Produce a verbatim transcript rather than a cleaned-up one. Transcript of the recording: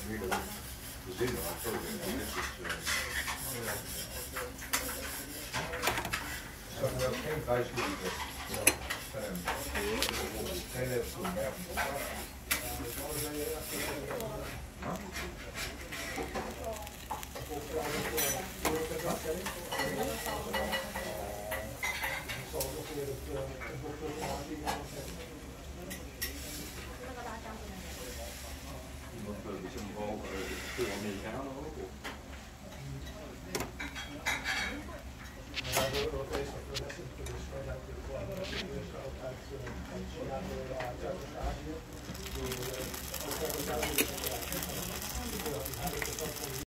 meerdere gezinnen, maar zo zijn het. Dus er is geen waarschuwing. Geen hebstoel meer. Iemand die zijn vooral veel Amerikanen ook? Ja, de Europese progressie is vanuit de uit China, Zuidoost-Azië.